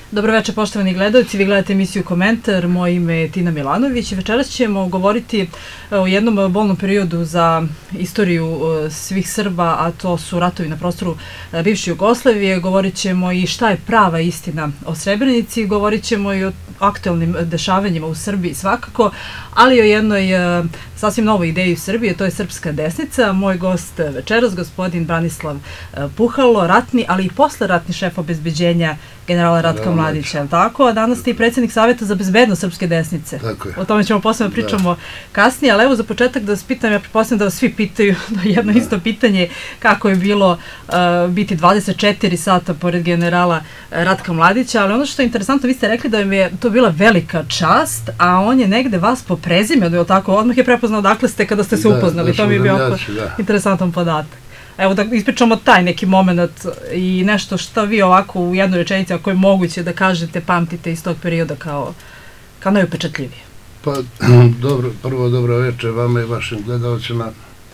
Dobro večer, poštovani gledalci, vi gledate emisiju Komentar, moje ime je Tina Milanović i večeras ćemo govoriti o jednom bolnom periodu za istoriju svih Srba, a to su ratovi na prostoru bivše Jugoslavije. Govorit ćemo i šta je prava istina o Srebrenici, govorit ćemo i o aktualnim dešavanjima u Srbiji svakako, ali o jednoj sasvim novoj ideji u Srbiji, to je srpska desnica. Moj gost večeras, gospodin Branislav Puhalo, ratni, ali i posleratni šef obezbeđenja generala Ratka Mladića, tako? A danas ste i predsjednik Saveta za bezbednost srpske desnice. Tako je. O tome ćemo posebno pričamo kasnije, ali evo za početak da vas pitam, ja pretpostavljam da vas svi pitaju jedno isto pitanje, kako je bilo biti 24 sata pored generala Ratka Mladića, ali ono što je interesantno, vi ste rekli da vam je to bila velika čast, a on je negde vas po prezimenu, tako, odmah je prepoznao odakle ste kada ste se upoznali, to mi je bio interesantan podatak. Evo da ispričamo taj neki moment i nešto što vi ovako u jednoj rečenici, ako je moguće da kažete, pamtite iz tog perioda kao najupečatljivije. Pa, prvo dobro večer vama i vašim gledalcima.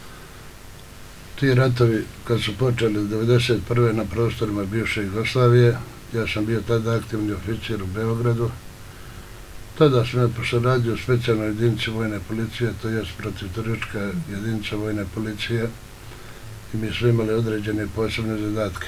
Ti ratovi, kad su počeli 1991. na prostorima bivše Jugoslavije, ja sam bio tada aktivni oficir u Beogradu. Tada sam ja radio u specijalnoj jedinici vojne policije, to je protivteroristička jedinica vojne policije, i mi smo imali određene posebne zadatke.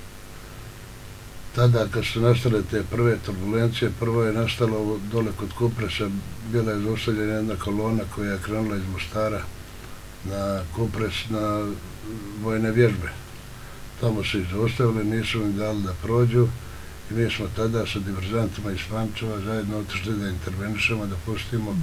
Tada, kad su nastale te prve turbulencije, prvo je nastalo dole kod Kupresa, bila je zaustavljena jedna kolona koja je krenula iz Mostara na Kupres, na vojne vježbe. Tamo su ih zaustavili, nisu im dali da prođu i mi smo tada sa diverzantima iz Pančeva zajedno otišli da intervenišemo, da pustimo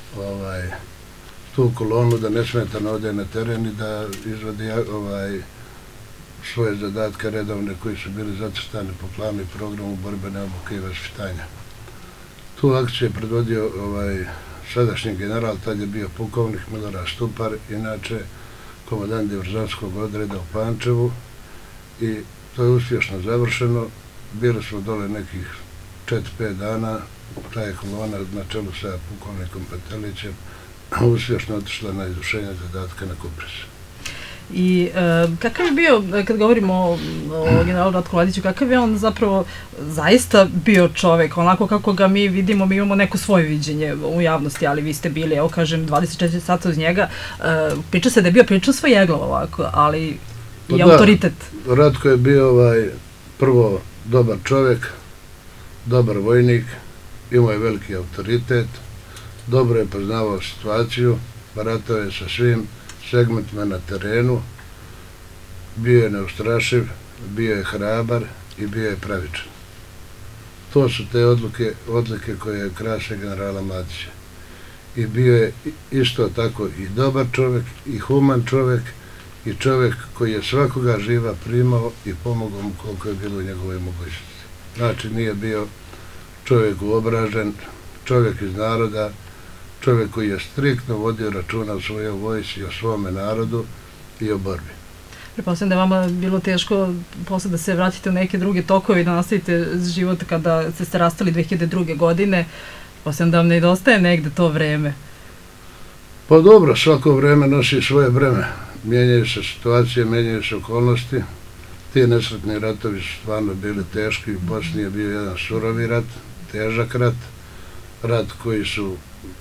tu kolonu, da nesmetano ode na teren i da izvadi svoje zadatke redovne koji su bili zacrtani po planu i programu borbene obuke i vaspitanja. Tu akciju je predvodio sadašnji general, tad je bio pukovnik Milorad Stupar, inače komandant diverzantskog odreda u Pančevu, i to je uspješno završeno. Bili smo dole nekih 4-5 dana, ta je kolona na čelu sa pukovnikom Petelićem uspješno otišla na izvršenje zadatka na Kupres. I kakav je bio, kad govorimo o generalu Ratku Mladiću, kakav je on zapravo zaista bio čovek, onako kako ga mi vidimo, mi imamo neko svoje viđenje u javnosti, ali vi ste bili, evo kažem, 24 sata uz njega, priča se da je bio prilično svojeglav ovako, ali i autoritet. Ratko je bio prvo dobar čovek, dobar vojnik, imao je veliki autoritet, dobro je poznavao situaciju, baratao je sa svim segmentima na terenu, bio je neustrašiv, bio je hrabar i bio je pravičan. To su te odlike koje krase generala Mladića. I bio je isto tako i dobar čovek, i human čovek, i čovek koji je svakoga živa primao i pomogao mu koliko je bilo u njegovoj mogućnosti. Znači nije bio čovjek uobražen, čovjek iz naroda, čovjek koji je striktno vodio računa o svojoj vojsci, o svome narodu i o borbi. Pretpostavljam da je vama bilo teško posle da se vratite u neke druge tokove i da nastavite život kada ste rastali 2002. godine. Pretpostavljam da vam nedostaje negde to vreme. Pa dobro, svako vreme nosi svoje breme. Mijenjaju se situacije, mijenjaju se okolnosti. Ti nesretni ratovi su stvarno bili teški. U Bosni je bio jedan surovi rat, težak rat, rat koji su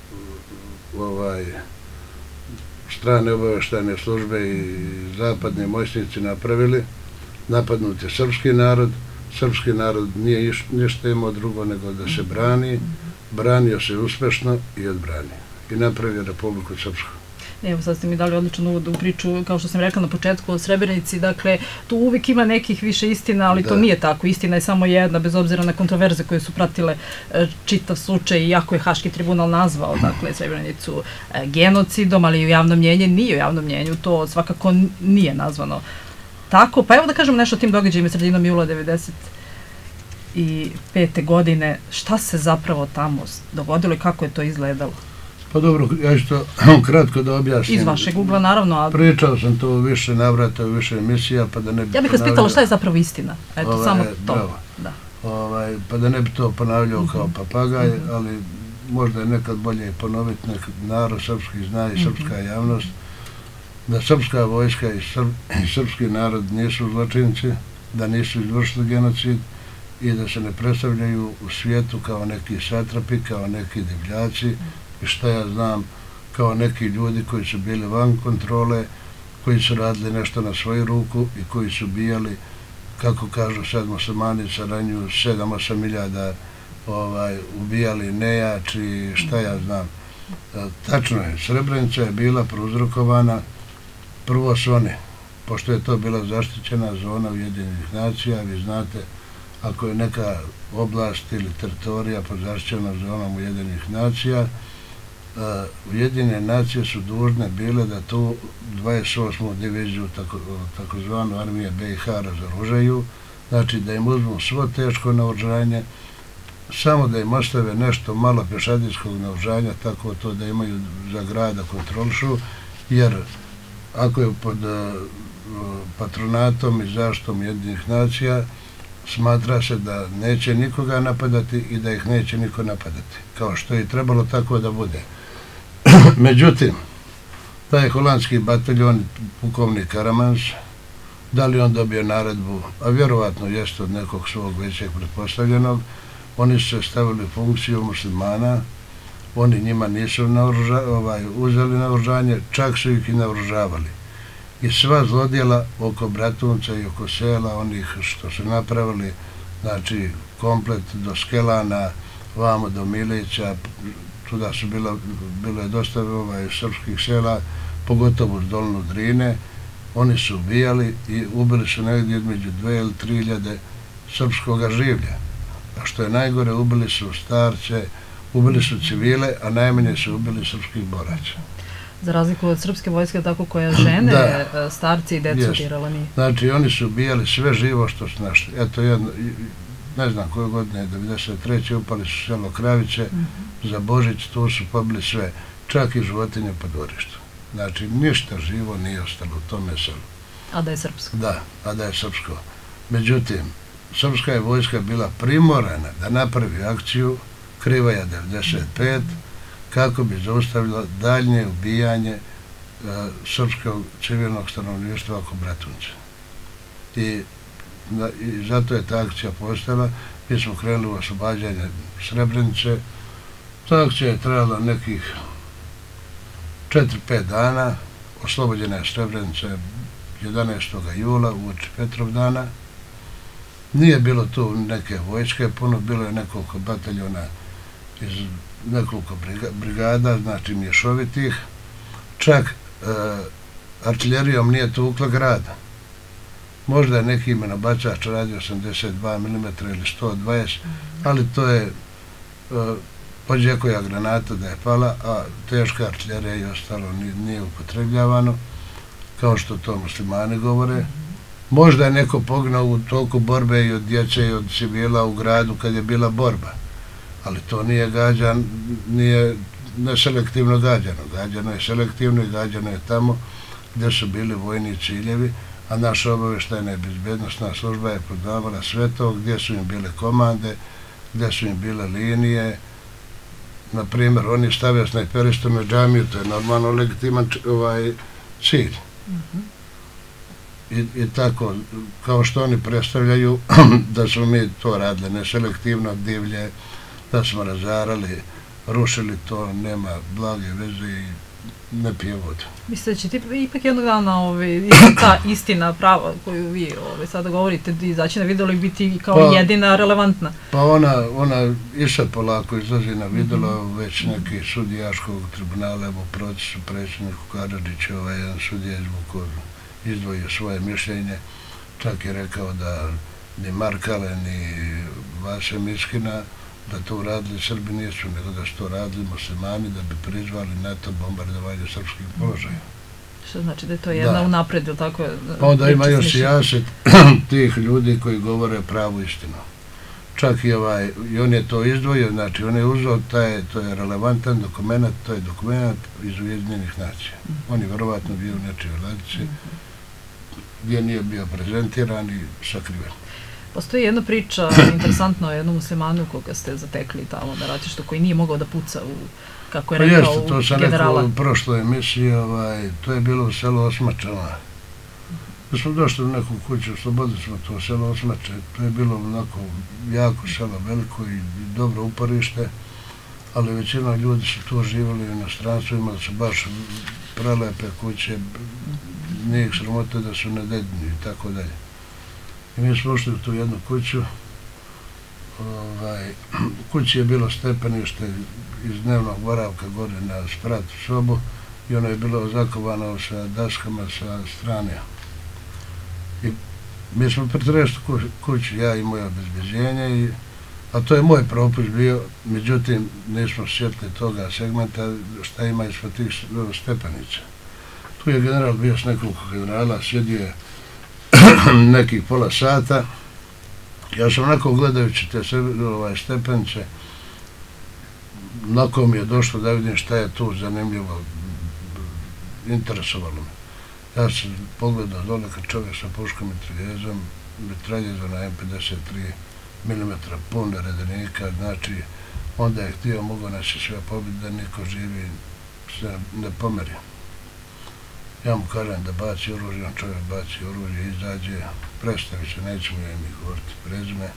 strane obavještajne službe i zapadni moćnici napravili. Napadnut je srpski narod nije ništa imao drugo nego da se brani, branio se uspešno i odbranio i napravio Republiku Srpsku. Evo, sad ste mi dali odličan uvod u priču, kao što sam rekla na početku o Srebrenici, dakle, tu uvijek ima nekih više istina, ali to nije tako, istina je samo jedna, bez obzira na kontroverze koje su pratile čitav slučaj, iako je Haški tribunal nazvao, dakle, Srebrenicu genocidom, ali i u javnom mnjenju, nije u javnom mnjenju, to svakako nije nazvano tako. Pa evo da kažemo nešto o tim događajima sredinom jula 1995. godine, šta se zapravo tamo dogodilo i kako je to izgledalo? Pa dobro, ja ću to kratko da objasnim. Iz vašeg ugla, naravno. Pričao sam to u više navrata, u više emisija, pa da ne bi... Ja bih vas pitala šta je zapravo istina. Eto, samo to. Pa da ne bi to ponavljao kao papagaj, ali možda je nekad bolje ponoviti, narod srpski zna i srpska javnost, da srpska vojska i srpski narod nisu zločinci, da nisu izvršili genocid i da se ne predstavljaju u svijetu kao neki satrapi, kao neki divljaci i šta ja znam, kao neki ljudi koji su bili van kontrole, koji su radili nešto na svoju ruku i koji su ubijali, kako kažu sad muslimani, saranju 7-8 hiljada ubijali nejači, šta ja znam. Tačno je, Srebrenica je bila prouzrokovana, prvo su oni, pošto je to bila zaštićena zona Ujedinjenih nacija, vi znate, ako je neka oblast ili teritorija pod zaštićenom zonom Ujedinjenih nacija, Ujedinjene nacije su dužne bile da tu 28. diviziju, takozvanu armije BiH, razoružaju, znači da im uzmu svo teško naoružanje, samo da im ostave nešto malo pješadijskog naoružanja, tako to da imaju za grada kontrolšu, jer ako je pod patronatom i zaštitom Ujedinjenih nacija, smatra se da neće nikoga napadati i da ih neće niko napadati, kao što je trebalo tako da bude. Međutim, taj holandski bataljon, pukovnik Karamans, da li on dobio naredbu, a vjerovatno jeste od nekog svog većeg pretpostavljenog, oni su se stavili u funkciju muslimana, oni njima nisu uzeli naoružanje, čak su ih i naoružavali. I sva zlodjela oko Bratunca i oko sela, onih što su napravili, znači komplet do Skelana, vamo do Milića, tuda su bilo je dosta srpskih sela, pogotovo uz dolinu Drine, oni su ubijali i ubili su negdje između 2 ili 3 hiljade srpskoga življa. A što je najgore, ubili su starce, ubili su civile, a najmanje su ubili srpskih boraca. Za razliku od srpske vojske, tako koja žene, starci i decu dirala nije. Znači, oni su ubijali sve živo što su našli. Eto, ne znam koje godine, 1993. upali su selo Kraviće, za Božić tu su pobili sve, čak i životinje po dvorištu. Znači, ništa živo nije ostalo u tome selu. A da je srpsko? Da, a da je srpsko. Međutim, srpska je vojska bila primorana da napravi akciju Krivaja 95, kako bi zaustavila daljnje ubijanje srpskog civilnog stanovništva oko Bratunca. I zato je ta akcija postala. Mi smo krenuli u oslobađanje Srebrenice. Ta akcija je trajala nekih 4-5 dana. Oslobođena je Srebrenica 11. jula, uoči Petrovdana. Nije bilo tu neke vojske, puno bilo je nekoliko bataljona iz nekoliko brigada, znači mješovitih. Čak artiljerijom nije tukla grada. Možda je neki imenobačač radio 82 mm ili 120, ali to je pođe koja granata da je pala, a teška artiljerija i ostalo nije upotrebljavano, kao što to muslimani govore. Možda je neko poginao u toku borbe i od djece i od civila u gradu kad je bila borba, ali to nije gađano, nije neselektivno gađano. Gađano je selektivno i gađano je tamo gdje su bili vojni ciljevi, a naša obavještajna i bezbednostna služba je poznavala sve to, gdje su im bile komande, gdje su im bile linije. Naprimjer, oni stavio snajperistu na džamiju, to je normalno legitiman cilj. I tako, kao što oni predstavljaju da smo mi to radili neselektivno, divlje, da smo razarali, rušili to, nema blage veze i ne pije vodu. Mislite da će ti ipak jednog dana ta istina prava koju vi sada govorite izaći na videlo i biti kao jedina relevantna? Pa ona isa polako izlazi na videlo, već neki sudijaškog tribunala, evo procesu predsjedniku Karadžiću, jedan sudija izdvojio svoje mišljenje, čak je rekao da ni Markale, ni Vase Miskina, da to uradili Srbi nisu, nego da su to radili muslimani da bi prizvali NATO bombardovanje srpskih položaja. Što znači da je to jedna unapred, ili tako? Pa onda ima još i jaset tih ljudi koji govore pravu istinu. Čak i on je to izdvojio, znači on je uzeo, to je relevantan dokument, to je dokument iz Ujedinjenih nacija. On je verovatno bio u nečijoj ladici, gdje nije bio prezentiran i sakriven. Postoji jedna priča interesantna o jednom muslimanu koga ste zatekli tamo na ratištu, koji nije mogao da puca u, kako je rekao, u generala. To sam rekao u prošloj emisiji, to je bilo u selu Osmačama. Da smo došli u neku kuću, oslobodili smo to selo Osmače, to je bilo onako jako selo, veliko i dobro uporište, ali većina ljudi su tu živjeli u inostranstvu, imali su baš prelepe kuće, nije ih sramote da su nededni i tako dalje. I mi smo ušli u tu jednu kuću, u kući je bilo stepenište iz dnevnog boravka gore na spratu sobu i ono je bilo zakovano sa daskama sa strane. I mi smo pretresli kuću, ja i moje obezbeđenje, a to je moj propust bio, međutim nismo sjetili toga segmenta šta ima ispod tih stepenica. Tu je general bio s nekoliko generala, sjedio je nekih pola sata. Ja sam onako gledajući te stepenice, onako mi je došlo da vidim šta je tu zanimljivo, interesovalo me. Ja sam pogledao dole kad čovjek sa puškom mitraljezom na M53 mm pun redenika, znači onda je htio, mogo nas je sve pobiti da niko živi se ne pomeri. Ja mu kažem da baci oružje, on čovjek baci oružje, izađe, predstavi se, nećemo ja mi govoriti prezime,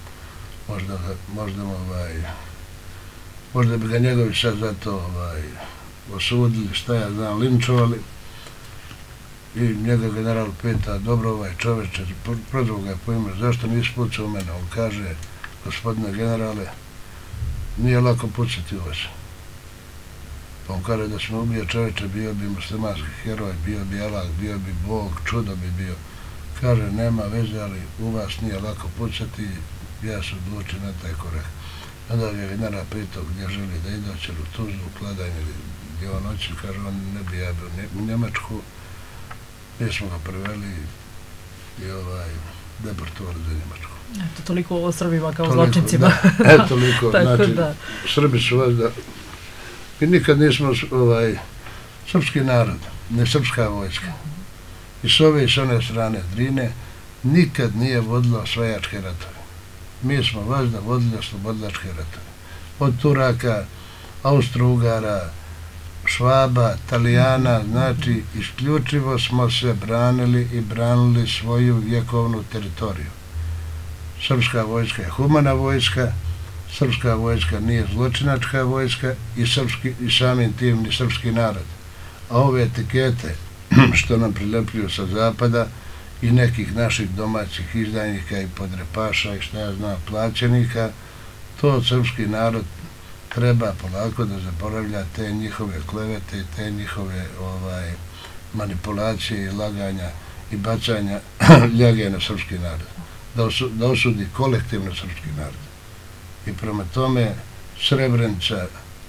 možda bi ga njegovi sad za to osudili, šta ja znam, linčovali. I njega general pita, dobro čoveče, prozvao ga je po ime, zašto nisi pucao u mene? On kaže, gospodine generale, nije lako pucati u vas. On kaže da smo ubio čoveče, bio bi muslimanski heroj, bio bi Allah, bio bi Bog, čudo bi bio. Kaže, nema veze, ali u vas nije lako pucati, ja se odlučio na taj korak. Onda je general pitao gdje želi da ide, hoće li u Tuzlu, u Kladanje, gdje on hoće, kaže, on ne bi ja bio u Njemačku. Mi smo ga priveli i deportovali za Njemačku. Eto, toliko o Srbima kao zločincima. Toliko, znači, Srbi su vas da... Mi nikad nismo srpski narod, ne srpska vojska. I s ove i s one strane Drine nikad nije vodilo osvajačke ratove. Mi smo vas da vodili oslobodilačke ratove. Od Turaka, Austro-Ugara, Švaba, Talijana, znači isključivo smo se branili i branili svoju vjekovnu teritoriju. Srpska vojska je humana vojska, srpska vojska nije zločinačka vojska i samim tim ni srpski narod. A ove etikete što nam prilepljuju sa zapada i nekih naših domaćih izdajnika i podrepaša i šta ja znam plaćenika, to srpski narod treba polako da zaboravlja te njihove klevete i te njihove manipulacije i laganja i bacanja ljage na srpski narod. Da osudi kolektivno srpski narod. I prema tome Srebrenica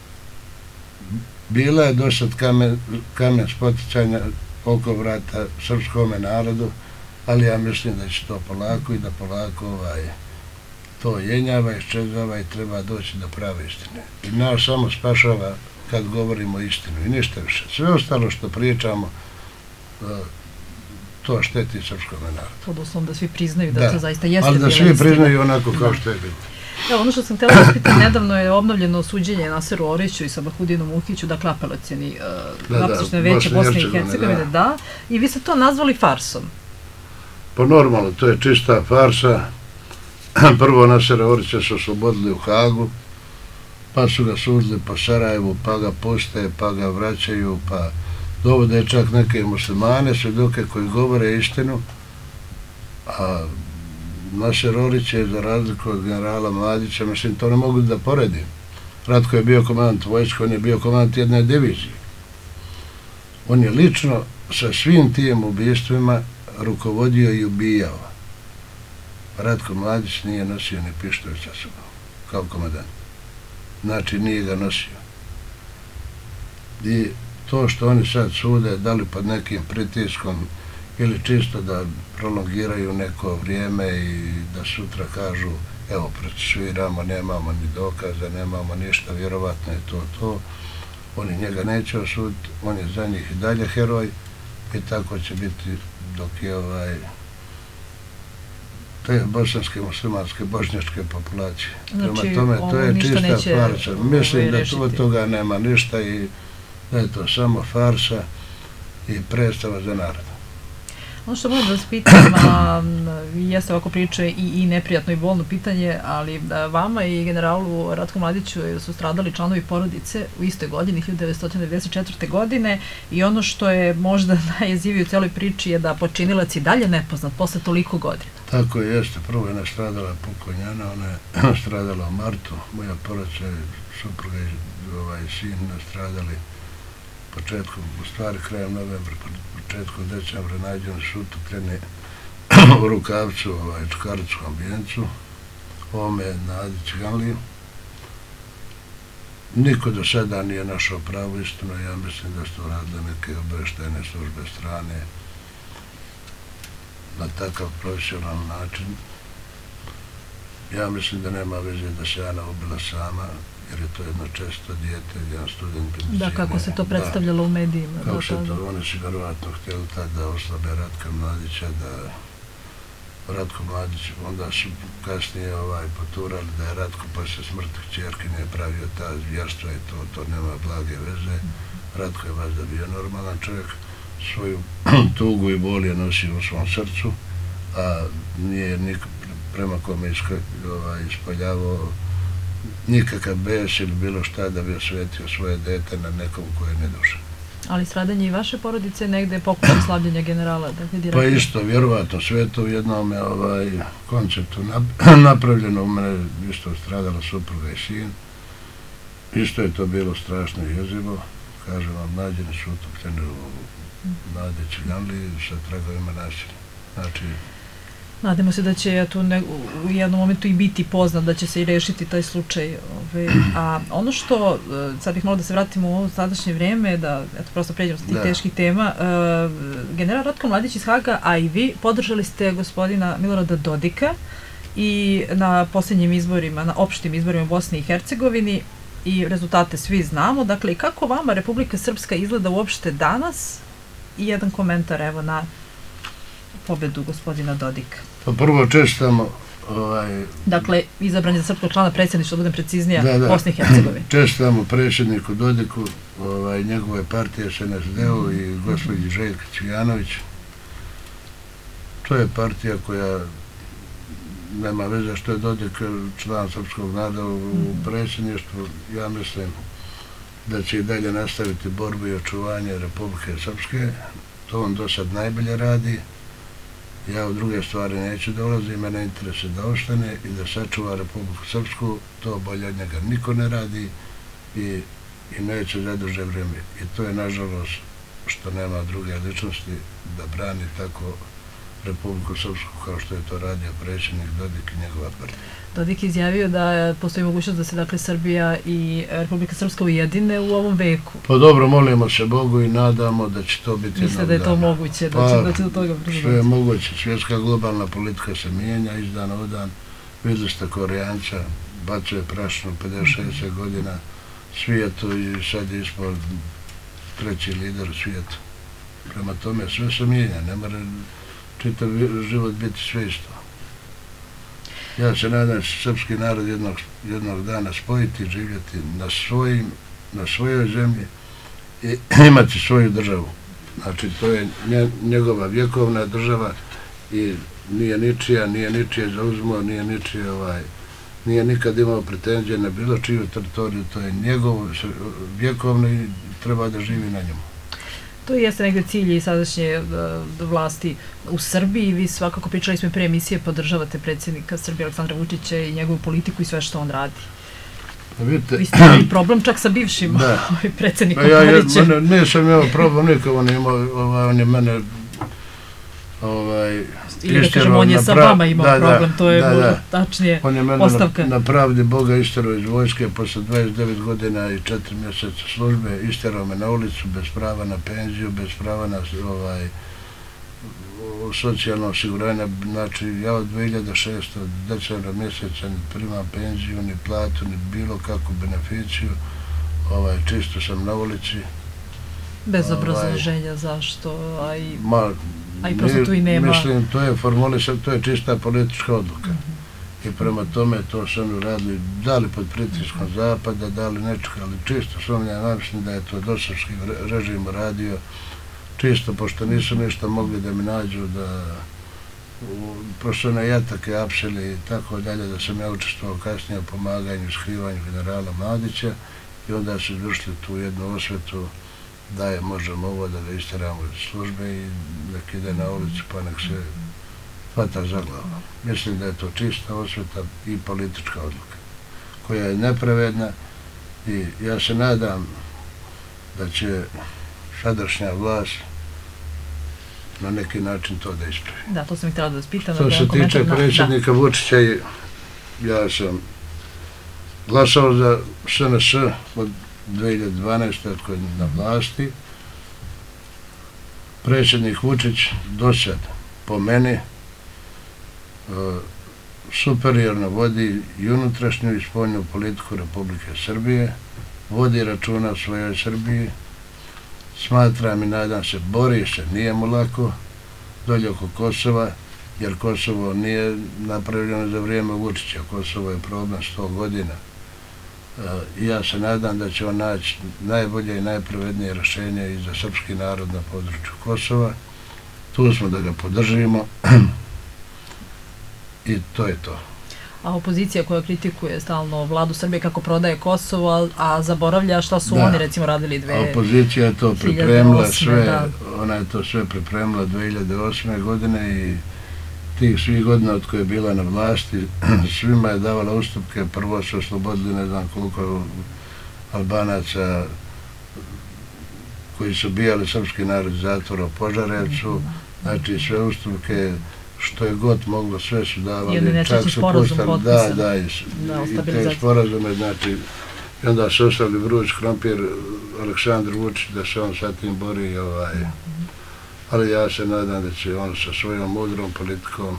bila je dosad kamen spoticanja oko vrata srpskome narodu, ali ja mislim da će to polako i da polako to jenjava, iščezava i treba doći do prave istine. I nas samo spašava kad govorimo istinu i ništa više. Sve ostalo što pričamo, to šteti srpskome narodu. Odnosno da svi priznaju da to zaista jeste bila istina. Ali da svi priznaju onako kao što je bilo. Evo, ono što sam htjela da pitam, nedavno je obnovljeno suđenje Naseru Oriću i Sabahudinu Muhiću, dakle apelacioni veće Bosne i Hercegovine, da, i vi ste to nazvali farsom. Pa normalno, to je čista farsa. Prvo Nasera Orića su oslobodili u Hagu, pa su ga sudili po Sarajevu, pa ga puste, pa ga vraćaju, pa dovode čak neke muslimane, svjedoke koji govore istinu, a Naser Orić je za razliku od generala Mladića, mislim, to ne mogu da poredim. Ratko je bio komandant vojske, on je bio komandant jedne divizije. On je lično sa svim tim ubijstvima rukovodio i ubijao. Ratko Mladić nije nosio ni pištolj sa sobom, kao komandant. Znači, nije ga nosio. I to što oni sad sude, da li pod nekim pritiskom ili čisto da prolongiraju neko vrijeme i da sutra kažu, evo, procesuiramo, nemamo ni dokaza, nemamo ništa, vjerovatno je to. Oni njega neće osuditi, on je za njih i dalje heroj i tako će biti dok je te bosanske, muslimanske, bošnjačke populacije. Prema tome, to je čista farsa. Mislim da od toga nema ništa i da je to samo farsa i predstava za narod. Ono što moram da vas pitam, jeste ovako priče i neprijatno i bolno pitanje, ali vama i generalu Ratku Mladiću su stradali članovi porodice u istoj godini, 1994. godine, i ono što je možda najjezivije u celoj priči je da počinilac i dalje nepoznat posle toliko godina. Tako je, jeste. Prvo je nastradala pokojnjana, ona je nastradala u martu, moja porodica, supruga i sin nastradali početkom, u stvari krajem novembra, početkom decembra, nađeni su utopljeni u Rukavcu, Čukaričkom vijencu, ovome na Adi Ciganliji. Niko do sada nije našao pravu istinu, ja mislim da su radile neke obaveštajne službe strane na takav profesionalan način. Ja mislim da nema veze da se Ana ubila sama, jer je to jedno često dijete, jedan student medicine. Da, kako se to predstavljalo u medijima. Kako se to, oni su verovatno htjeli tad da oslabe Ratka Mladića, da Ratko Mladić, onda su kasnije poturali da je Ratko posle smrti kćerke nije pravio ta zvjerstva i to nema blage veze. Ratko je valjda bio normalan čovjek, svoju tugu i bol je nosio u svom srcu, a nije prema kome ispoljavao nikakav bes ili bilo šta da bi osvetio svoje dete na nekom koje je nedužan. Ali stradanje i vaše porodice negde je pokušaj slabljenja generala? Pa isto, vjerovatno, sve to u jednom konceptu napravljeno. U mene isto stradala supruga i sin. Isto je to bilo strašno i jezivo. Kažem vam, nađeni su utopljeni u Adi Ciganliji sa tragovima nasilja. Znači, nadamo se da će u jednom momentu i biti poznat, da će se i rešiti taj slučaj. A ono što, sad bih malo da se vratimo u ovo sadašnje vreme, da prosto pređemo sa tih teških tema, general Ratko Mladić iz Haga, a i vi, podržali ste gospodina Milorada Dodika i na posljednjim izborima, na opštim izborima u Bosni i Hercegovini, i rezultate svi znamo. Dakle, kako vama Republika Srpska izgleda uopšte danas? I jedan komentar, evo, na pobedu gospodina Dodika. Pa prvo čestitamo dakle, izabran je za srpskog člana predsjedništva, da budem preciznija, Bosne i Hercegovine. Čestitamo predsjedniku Dodiku, njegove partije SNSD-u i gospođi Željka Cvijanović. To je partija koja nema veze što je Dodik član srpskog naroda u predsjedništvu. Ja mislim da će i dalje nastaviti borbu i očuvanje Republike Srpske. To on do sad najbolje radi. Ja u druge stvari neću dolaziti, mene interese da ostane i da sačuva Republiku Srpsku. To bolje od njega niko ne radi i neće za duže vrijeme. I to je, nažalost, što nema druge ličnosti da brani tako Republiku Srpsku kao što je to radio predsjednik Dodik i njegova partija. Dodik je izjavio da postoji mogućnost da se, dakle, Srbija i Republika Srpska ujedine u ovom veku. Pa dobro, molimo se Bogu i nadamo da će to biti jednog dana. Misle da je to moguće, da će do toga prići? Sve je moguće. Svjetska globalna politika se mijenja iz dana u dan. Vidjeli ste Korejanca, bacuje prašinu 50-60 godina svijetu i sad je ispod treći lider svijetu. Prema tome sve se mijenja, ne mora čitav život biti sve isto. Ja se nadam da će srpski narod jednog dana spojiti i živjeti na svojoj zemlji i imati svoju državu. Znači, to je njegova vjekovna država i nije ničije zauzmuo, nije nikad imao pretenzije na bilo čiju teritoriju, to je njegov vjekovno i treba da živi na njemu. To jeste negde cilj i sadašnje vlasti u Srbiji. Vi svakako, pričali smo i pre emisije, podržavate predsjednika Srbije Aleksandra Vučića i njegovu politiku i sve što on radi. Vi ste imali problem čak sa bivšim predsjednikom Tadićem. Nisam imao problem nikako, on je mene ili da kažemo, on je sa vama imao problem, to je bilo tačnije postavka. On je mene na pravdi Boga istjerao iz vojske posle 29 godina i 4 mjeseca službe, istjerao me na ulicu bez prava na penziju, bez prava na socijalno osiguranje. Znači, ja od 2600 decembra mjeseca ni primam penziju, ni platu, ni bilo kakvu beneficiju, čisto sam na ulici. Bez obrazloženja zašto, a i prosto tu i nema. Mislim, to je formulisano, to je čista politička odluka. I prema tome to su oni uradili, dali pod pritiskom Zapada, dali nečega, ali čisto sumnjam, mislim da je to dosovski režim uradio čisto, pošto nisu ništa mogli da mi nađu, pošto na jatake, apseli i tako dalje, da sam ja učestvovao kasnije u pomaganju, skrivanju generala Mladića i onda su izvršili tu jednu osvetu da je možemo ovo da ga isteramo iz službe i nek ide na ulicu pa nek se hvata za glavu. Mislim da je to čista osveta i politička odluka koja je nepravedna i ja se nadam da će sadašnja vlast na neki način to da ispravi. Da, to sam ih trebala da vas pitam. Što se tiče predsjednika Vučića, ja sam glasao za SNS od 2012. od koje je na vlasti. Predsjednik Vučić do sad, po meni, superiorno vodi i unutrašnju i spoljnu politiku Republike Srbije, vodi računa o svojoj Srbiji, smatram i nadam se, bori se, nije mu lako, dolje oko Kosova, jer Kosovo nije napravljeno za vrijeme Vučića, Kosovo je problem 100 godina. Ja se nadam da će on naći najbolje i najpravednije rješenje i za srpski narod na području Kosova. Tu smo da ga podržimo i to je to. A opozicija koja kritikuje stalno vladu Srbije kako prodaje Kosovo, a zaboravlja šta su oni recimo radili 2008. Opozicija je to pripremila sve, ona je to sve pripremila 2008. godine i tih svih godina od koje je bila na vlasti, svima je davala ustupke, prvo su oslobodili ne znam koliko Albanaca koji su bijali srpski narod zatvora u Požarevcu, znači sve ustupke što je god moglo, sve su davali, čak su puštali, i te sporazume, znači, i onda su ostavili vruć krompir Aleksandru Vučiću da se on sa tim bori, ali ja se nadam da će on sa svojom mudrom politikom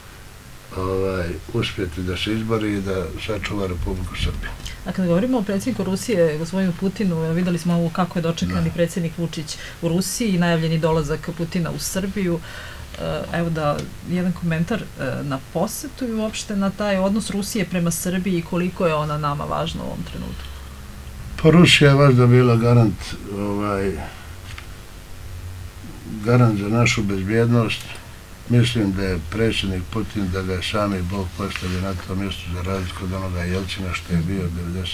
uspjeti da se izbori i da sačuva Republiku Srbiju. A kada govorimo o predsjedniku Rusije, gospodinu Putinu, videli smo ovo kako je dočekan i predsjednik Vučić u Rusiji i najavljeni dolazak Putina u Srbiju. Evo da jedan komentar na posetu i uopšte na taj odnos Rusije prema Srbiji i koliko je ona nama važna u ovom trenutku. Pa Rusija je važda bila garant za našu bezbjednost. Mislim da je predsjednik Putin, da ga je sami Bog postavio na to mjesto za razliku od onoga Jelcina što je bio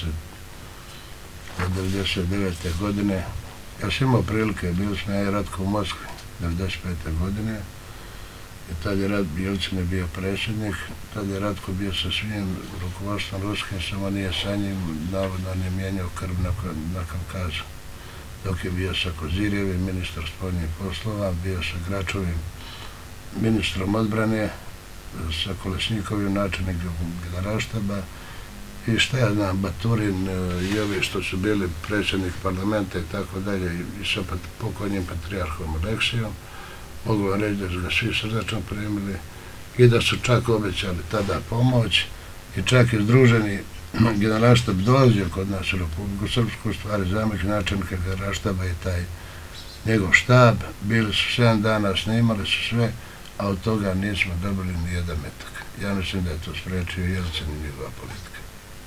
1999. godine. Ja sam imao prilike, bio sam ja i Ratko u Moskvi 1995. godine i tad je Jelcin bio predsjednik, tad je Ratko bio sa svim rukovodstvom ruskim, samo nije sa njim, navodno on je mijenjao krv na Kavkazu. Dok je bio sa Kozirjevim, ministar spoljnih poslova, bio sa Gračovim, ministrom odbrane, sa Kolesnikovim, načelnikom generalštaba i šta ja znam, Baturin i ovi što su bili predsjednik parlamenta i tako dalje i sa pokojnim patrijarhom Aleksijom. Mogu vam reći da su ga svi srdačno primili i da su čak obećali tada pomoć i čak je združeni generalštab dolazio kod nas u Republiku Srpsku, u stvari zamjenik načelnika generalštaba i taj njegov štab. Bili su 7 dana, snimali su sve, a od toga nismo dobili ni jedan metak. Ja mislim da je to sprečio Jelcin i njegova politika.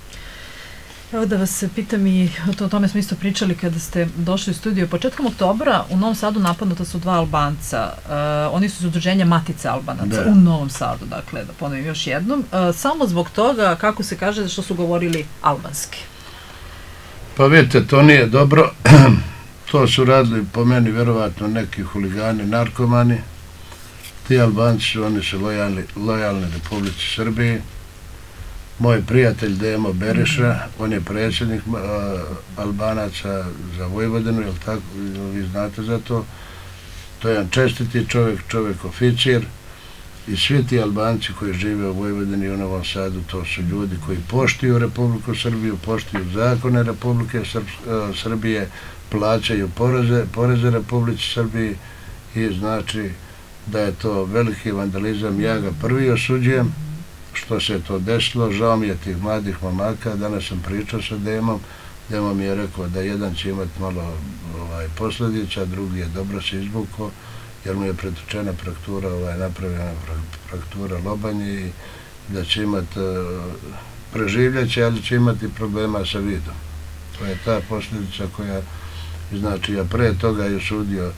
Evo da vas pitam i o tome smo isto pričali kada ste došli u studiju. Početkom oktobra u Novom Sadu napadnuta su 2 Albanca. Oni su iz udruženja Matica Albanaca u Novom Sadu, dakle, da ponovim još jednom. Samo zbog toga, kako se kaže, što su govorili albanski. Pa vidite, to nije dobro. To su radili po meni vjerovatno neki huligani, narkomani. Ti Albanci su, oni su lojalni Republici Srbiji. Moj prijatelj Demo Beriša, on je predsjednik Albanaca za Vojvodinu, jel tako, vi znate za to. To je jedan čestiti čovjek oficir i svi ti Albanci koji žive u Vojvodini i u Novom Sadu, to su ljudi koji poštuju Republiku Srbiju, poštuju zakone Republike Srbije, plaćaju poreze Republici Srbiji i znači da je to veliki vandalizam. Ja ga prvi osuđujem što se to desilo, žao mi je tih mladih momaka. Danas sam pričao sa Demom, Demo mi je rekao da jedan će imati malo posljedica, drugi je dobro se izvukao, jer mu je pretučena fraktura, napravljena fraktura lobanje i da će imati preživljaće, ali će imati problema sa vidom. To je ta posljedica koja, znači, ja pre toga je osudio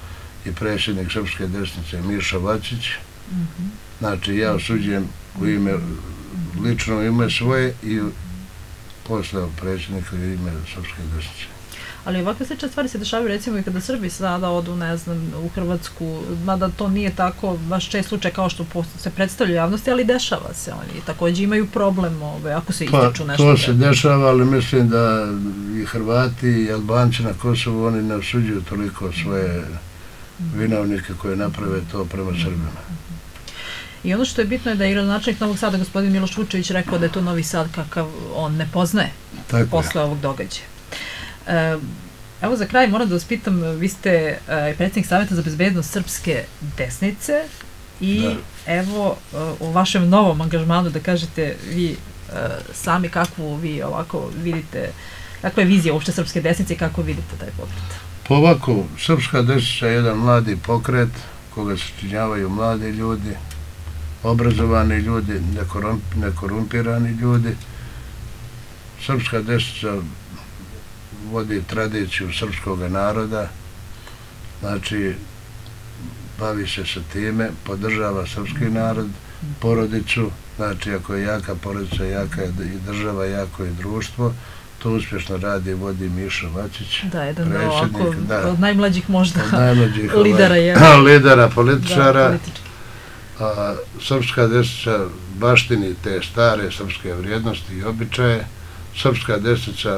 i predsjednik Srpske desnice Miša Vacić. Znači, ja osuđujem u ime, lično ime svoje i posle predsjednika u ime Srpske desnice. Ali ovakve slične stvari se dešavaju recimo i kada Srbi sada odu, ne znam, u Hrvatsku, mada to nije tako baš čest slučaj kao što se predstavlja javnosti, ali dešava se. Oni također imaju problem ako se ističu nešto. To se dešava, ali mislim da i Hrvati i Albanci na Kosovu, oni ne osuđuju toliko svoje vinovnike koje naprave to prema Srbima. I ono što je bitno je da je gradonačelnik Novog Sada, gospodin Miloš Vučević, rekao da je to Novi Sad kakav on ne poznaje posle ovog događaja. Evo za kraj moram da vas pitam, vi ste predsjednik Savjeta za bezbednost Srpske desnice i evo u vašem novom angažmanu da kažete vi sami kakvu vi ovako vidite, kakva je vizija uopšte Srpske desnice i kako vidite taj pokret? Pa ovako, Srpska desnica je jedan mladi pokret koga sačinjavaju mladi ljudi, obrazovani ljudi, nekorumpirani ljudi. Srpska desnica vodi tradiciju srpskog naroda, znači bavi se sa time, podržava srpski narod, porodicu, znači ako je jaka porodica, jaka je i država, jako je društvo, to uspješno radi i vodi Miša Vacić, da, jedan od najmlađih možda lidera, političara. Srpska desnica baštini te stare srpske vrijednosti i običaje. Srpska desnica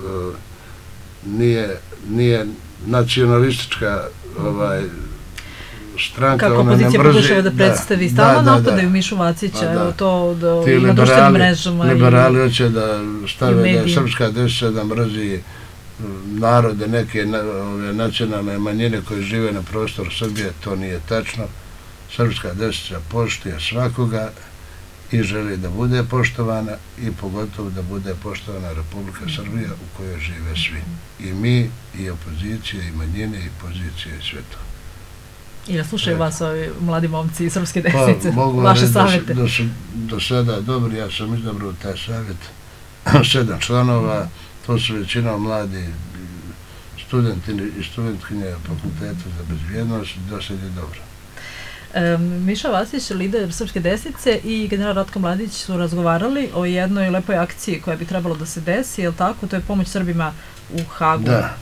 nije nacionalistička stranka. Kako opozicija pokušava da predstavi, stalno napadaju Mišu Vacića, evo to na društvenim mrežama. Liberali hoće da stave da je Srpska desnica da mrzi narode, neke nacionalne manjine koje žive na prostoru Srbije, to nije tačno. Srpska desnica poštuje svakoga i želi da bude poštovana i pogotovo da bude poštovana Republika Srbija u kojoj žive svi. I mi, i opozicije, i manjine, i pozicije, i sve to. I da slušaju vas ovi mladi momci iz Srpske desnice, vaše savjete? Da su do sada dobri, ja sam izabrao taj savjet, 7 članova, to su većinom mladi studenti i studentkinje fakulteta za bezbjednost, do sada je dobro. Miša Vacić, lider Srpske desnice i general Ratko Mladić su razgovarali o jednoj lepoj akciji koja bi trebalo da se desi, je li tako? To je pomoć Srbima u Hagu. Da,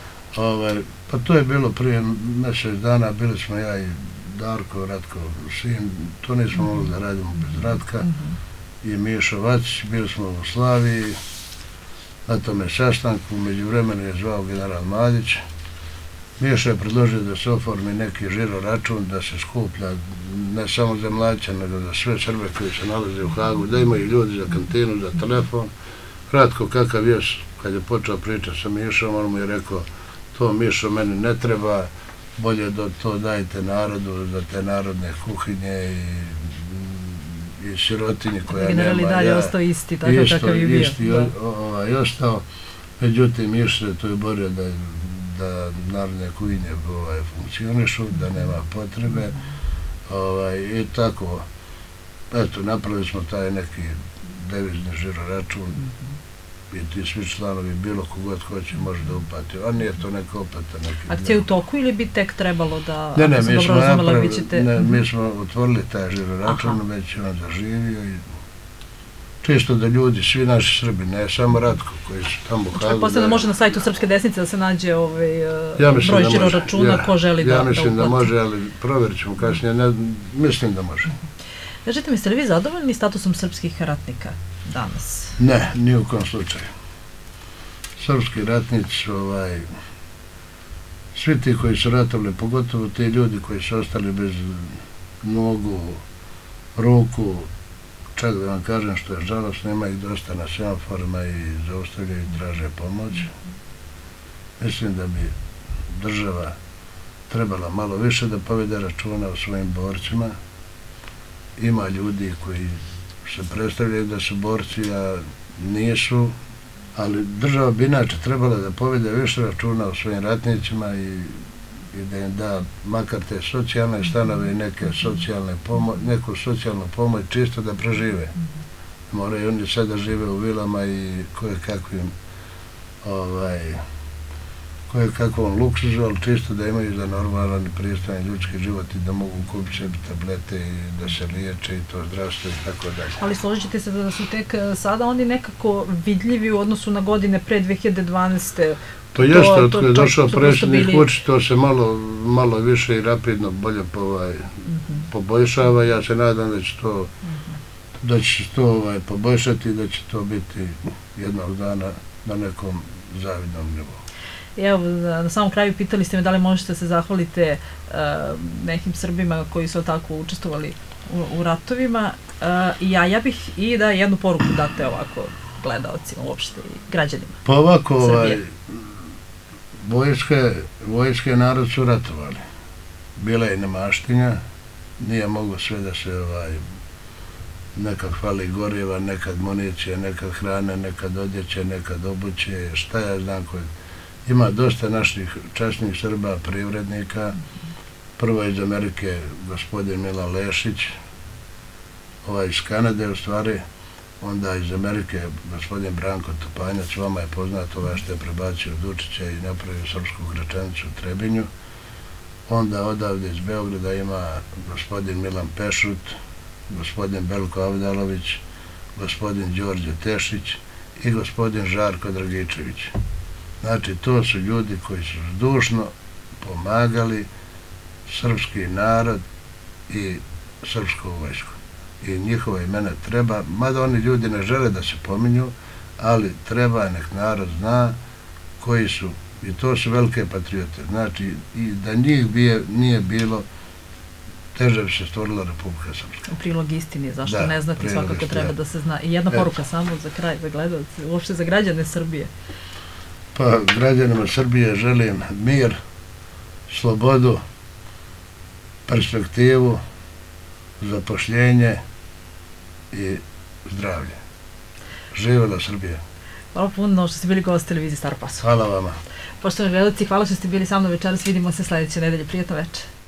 pa to je bilo prije mjesec dana, bili smo ja i Darko, Ratko, sin, to nismo mogli da radimo bez Ratka i Miša Vacić, bili smo u Slaviji, na tome sastanku, među vremenu je zvao general Mladić. Miša je predložio da se oformi neki žiro račun, da se skuplja ne samo za mlađe, nego za sve Srbe koji se nalaze u Hagu, da imaju ljudi za kantinu, za telefon. Ratko, kakav je, kad je počeo pričati sa Mišom, on mu je rekao, to Mišo meni ne treba, bolje da to dajte narodu za te narodne kuhinje i sirotinje koja nema. General i dalje ostao isti, tako kakav je bio. Isti ostao, međutim Miša se tu je borio da narodne kuhinje funkcionišu, da nema potrebe i tako. Eto, napravili smo taj neki devizni žiro račun i ti svi članovi, bilo kogod hoće, može da upati. A nije to neka opata. Akcija u toku ili bi tek trebalo da... Ne, mi smo otvorili taj žiro račun, već je on zaživio i čisto da ljudi, svi naši Srbi, ne samo Ratko koji su tamo u Hagu. Posledno može na sajtu Srpske desnice da se nađe broj žiro računa ko želi da uplati. Ja mislim da može, ali provjerit ćemo kasnije, mislim da može. Kažete mi, ste li vi zadovoljni statusom srpskih ratnika danas? Ne, ni u kom slučaju. Srpski ratnici su svi ti koji su ratovali, pogotovo ti ljudi koji su ostali bez nogu, ruku, čak da vam kažem što je žalostno, ima ih dosta na semaforima i zaustavljaju i traže pomoć. Mislim da bi država trebala malo više da povede računa o svojim borcima. Ima ljudi koji se predstavljaju da su borci, a nisu, ali država bi inače trebala da povede više računa o svojim ratnicima i da im da makar te socijalne stanove i neku socijalnu pomoć čisto da prežive. Moraju oni sada žive u vilama i koje kakvom luksuzu, ali čisto da imaju za normalan i pristojan ljudski život i da mogu kupiti sebi tablete i da se liječe i to zdravstvo i tako dalje. Ali složite se da su tek sada oni nekako vidljivi u odnosu na godine pre 2012. To jeste, od koje je došao predsjednik Vučić, to se malo više i rapidno bolje poboljšava. Ja se nadam da će se to poboljšati i da će to biti jednog dana na nekom zavidnom nivou. Evo, na samom kraju pitali ste me da li možete da se zahvalite nekim Srbima koji su tako učestvovali u ratovima. Ja bih i da jednu poruku date ovako gledaocima uopšte i građanima. Pa ovako, vojske narod su ratovali. Bila je nemaštinja, nije moglo sve da se nekad fali goriva, nekad municije, nekad hrane, nekad odjeće, nekad obuće, šta ja znam koje. Ima dosta naših časnih Srba, privrednika. Prvo iz Amerike gospodin Milan Lešić, iz Kanade u stvari, onda iz Amerike gospodin Branko Topanjac, vama je poznat što je prebacio Dučića i napravio srpsku Gračanicu u Trebinju. Onda odavde iz Beograda ima gospodin Milan Pešut, gospodin Belko Avdalović, gospodin Đorđe Tešić i gospodin Žarko Dragičević. Znači, to su ljudi koji su zdušno pomagali srpski narod i srpsku vojsku. I njihove imena treba, mada oni ljudi ne žele da se pominju, ali treba, nek narod zna koji su, i to su velike patriote. Znači, i da njih nije bilo, teže bi se stvorila Republika Srpska. U prilog istini, zašto ne znati, svakako treba da se zna. I jedna poruka samo za kraj, za gledalce, uopšte za građane Srbije. Pa, građanima Srbije želim mir, slobodu, perspektivu, zapošljenje i zdravlje. Živjela Srbija. Hvala puno što ste bili gost televizije Staro Pasovo. Hvala vama. Poštovani gledalci, hvala što ste bili sa mnom večeras. Vidimo se sledeće nedelje. Prijatno večer.